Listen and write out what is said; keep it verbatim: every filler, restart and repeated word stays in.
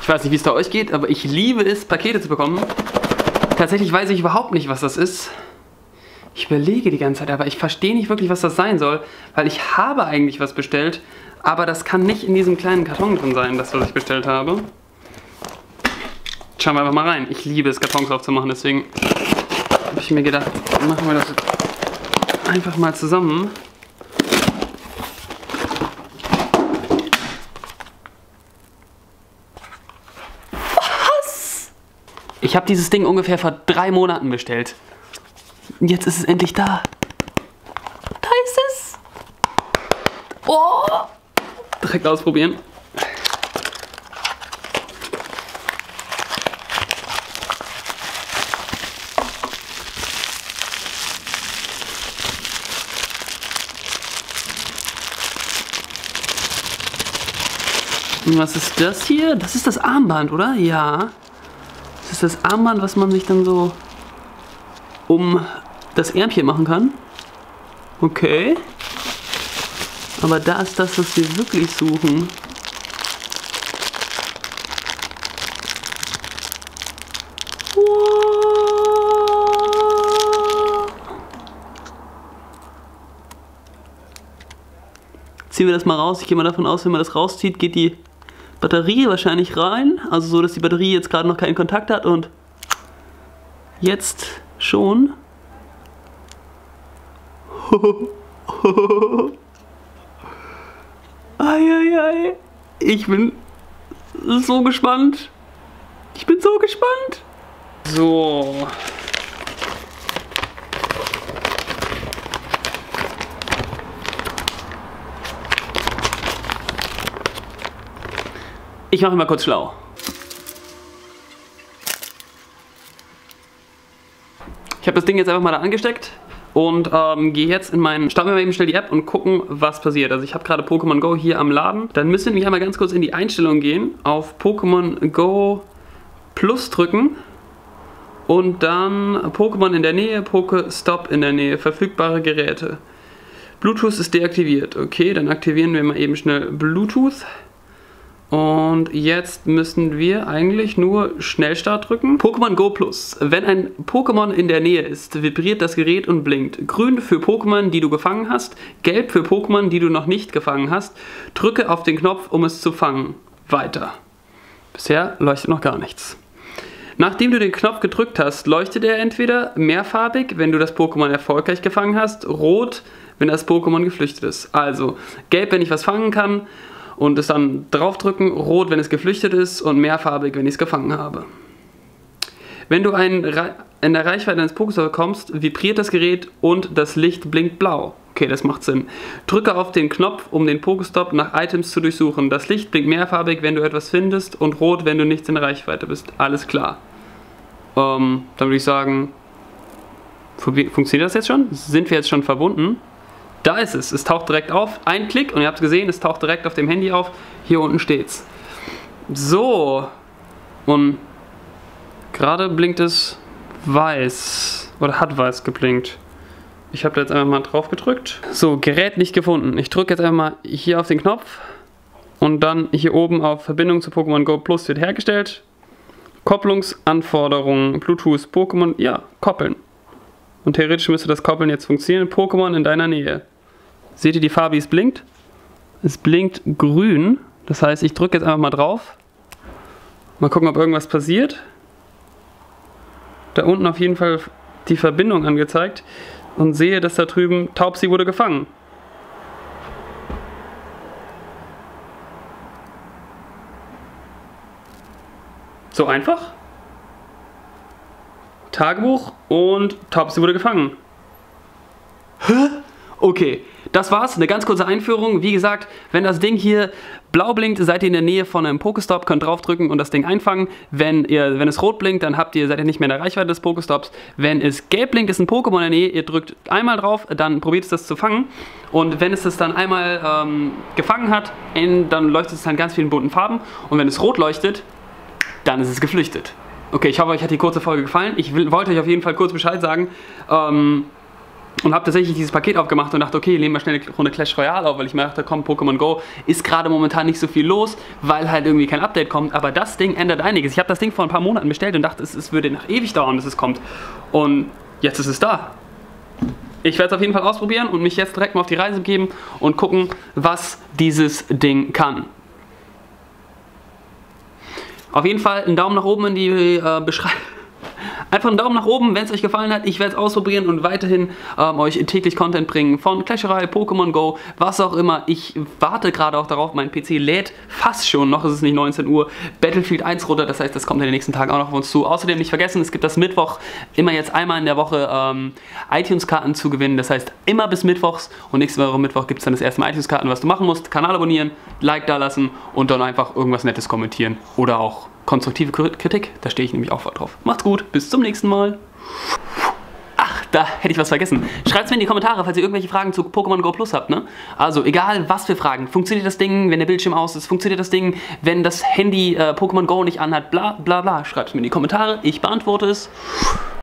Ich weiß nicht, wie es da euch geht, aber ich liebe es, Pakete zu bekommen. Tatsächlich weiß ich überhaupt nicht, was das ist. Ich überlege die ganze Zeit, aber ich verstehe nicht wirklich, was das sein soll, weil ich habe eigentlich was bestellt, aber das kann nicht in diesem kleinen Karton drin sein, das, was ich bestellt habe. Schauen wir einfach mal rein. Ich liebe es, Kartons aufzumachen, deswegen habe ich mir gedacht, machen wir das einfach mal zusammen. Was? Ich habe dieses Ding ungefähr vor drei Monaten bestellt. Jetzt ist es endlich da. Da ist es. Oh. Direkt ausprobieren. Und was ist das hier? Das ist das Armband, oder? Ja. Das ist das Armband, was man sich dann so um das Ärmchen machen kann. Okay. Aber da ist das, was wir wirklich suchen. Ziehen wir das mal raus. Ich gehe mal davon aus, wenn man das rauszieht, geht die Batterie wahrscheinlich rein. Also so, dass die Batterie jetzt gerade noch keinen Kontakt hat und jetzt schon. Eieiei. Ich bin so gespannt. Ich bin so gespannt. So. Ich mache mal kurz schlau. Ich habe das Ding jetzt einfach mal da angesteckt und ähm, gehe jetzt in meinen... Starten wir mal eben schnell die App und gucken, was passiert. Also ich habe gerade Pokémon Go hier am Laden. Dann müssen wir einmal ganz kurz in die Einstellungen gehen, auf Pokémon Go Plus drücken und dann Pokémon in der Nähe, Pokestop in der Nähe, verfügbare Geräte. Bluetooth ist deaktiviert. Okay, dann aktivieren wir mal eben schnell Bluetooth. Und jetzt müssen wir eigentlich nur Schnellstart drücken. Pokémon Go Plus. Wenn ein Pokémon in der Nähe ist, vibriert das Gerät und blinkt. Grün für Pokémon, die du gefangen hast. Gelb für Pokémon, die du noch nicht gefangen hast. Drücke auf den Knopf, um es zu fangen. Weiter. Bisher leuchtet noch gar nichts. Nachdem du den Knopf gedrückt hast, leuchtet er entweder mehrfarbig, wenn du das Pokémon erfolgreich gefangen hast. Rot, wenn das Pokémon geflüchtet ist. Also gelb, wenn ich was fangen kann. Und es dann draufdrücken, rot, wenn es geflüchtet ist und mehrfarbig, wenn ich es gefangen habe. Wenn du ein, in der Reichweite eines Pokéstops kommst, vibriert das Gerät und das Licht blinkt blau. Okay, das macht Sinn. Drücke auf den Knopf, um den Pokestop nach Items zu durchsuchen. Das Licht blinkt mehrfarbig, wenn du etwas findest und rot, wenn du nicht in der Reichweite bist. Alles klar. Ähm, dann würde ich sagen, funktioniert das jetzt schon? Sind wir jetzt schon verbunden? Da ist es. Es taucht direkt auf. Ein Klick und ihr habt es gesehen, es taucht direkt auf dem Handy auf. Hier unten steht's. So. Und gerade blinkt es weiß. Oder hat weiß geblinkt. Ich habe da jetzt einfach mal drauf gedrückt. So, Gerät nicht gefunden. Ich drücke jetzt einfach mal hier auf den Knopf. Und dann hier oben auf Verbindung zu Pokémon Go Plus wird hergestellt. Kopplungsanforderungen. Bluetooth, Pokémon. Ja, koppeln. Und theoretisch müsste das Koppeln jetzt funktionieren. Pokémon in deiner Nähe. Seht ihr die Farbe, wie es blinkt? Es blinkt grün. Das heißt, ich drücke jetzt einfach mal drauf. Mal gucken, ob irgendwas passiert. Da unten auf jeden Fall die Verbindung angezeigt. Und sehe, dass da drüben Taubsi wurde gefangen. So einfach. Tagebuch und Taubsi wurde gefangen. Hä? Okay, das war's. Eine ganz kurze Einführung. Wie gesagt, wenn das Ding hier blau blinkt, seid ihr in der Nähe von einem Pokestop, könnt draufdrücken und das Ding einfangen. Wenn, ihr, wenn es rot blinkt, dann habt ihr, seid ihr nicht mehr in der Reichweite des Pokestops. Wenn es gelb blinkt, ist ein Pokémon in der Nähe. Ihr drückt einmal drauf, dann probiert es das zu fangen. Und wenn es das dann einmal ähm, gefangen hat, in, dann leuchtet es in ganz vielen bunten Farben. Und wenn es rot leuchtet, dann ist es geflüchtet. Okay, ich hoffe, euch hat die kurze Folge gefallen. Ich will, wollte euch auf jeden Fall kurz Bescheid sagen. Ähm, Und habe tatsächlich dieses Paket aufgemacht und dachte, okay, nehmen wir schnell eine Runde Clash Royale auf, weil ich mir dachte, komm, Pokémon Go ist gerade momentan nicht so viel los, weil halt irgendwie kein Update kommt. Aber das Ding ändert einiges. Ich habe das Ding vor ein paar Monaten bestellt und dachte, es, es würde noch ewig dauern, bis es kommt. Und jetzt ist es da. Ich werde es auf jeden Fall ausprobieren und mich jetzt direkt mal auf die Reise begeben und gucken, was dieses Ding kann. Auf jeden Fall einen Daumen nach oben in die äh, Beschreibung. Einfach einen Daumen nach oben, wenn es euch gefallen hat. Ich werde es ausprobieren und weiterhin ähm, euch täglich Content bringen von Clash Royale, Pokémon Go, was auch immer. Ich warte gerade auch darauf, mein P C lädt fast schon, noch ist es nicht neunzehn Uhr, Battlefield eins runter, das heißt, das kommt in den nächsten Tagen auch noch auf uns zu. Außerdem nicht vergessen, es gibt das Mittwoch immer jetzt einmal in der Woche ähm, iTunes-Karten zu gewinnen. Das heißt, immer bis Mittwochs und nächste Woche Mittwoch gibt es dann das erste Mal iTunes-Karten. Was du machen musst, Kanal abonnieren, Like da lassen und dann einfach irgendwas Nettes kommentieren oder auch konstruktive Kritik, da stehe ich nämlich auch voll drauf. Macht's gut, bis zum nächsten Mal. Ach, da hätte ich was vergessen. Schreibt es mir in die Kommentare, falls ihr irgendwelche Fragen zu Pokémon Go Plus habt, ne? Also, egal was für Fragen. Funktioniert das Ding, wenn der Bildschirm aus ist? Funktioniert das Ding, wenn das Handy äh, Pokémon Go nicht anhat? Bla, bla, bla. Schreibt es mir in die Kommentare, ich beantworte es.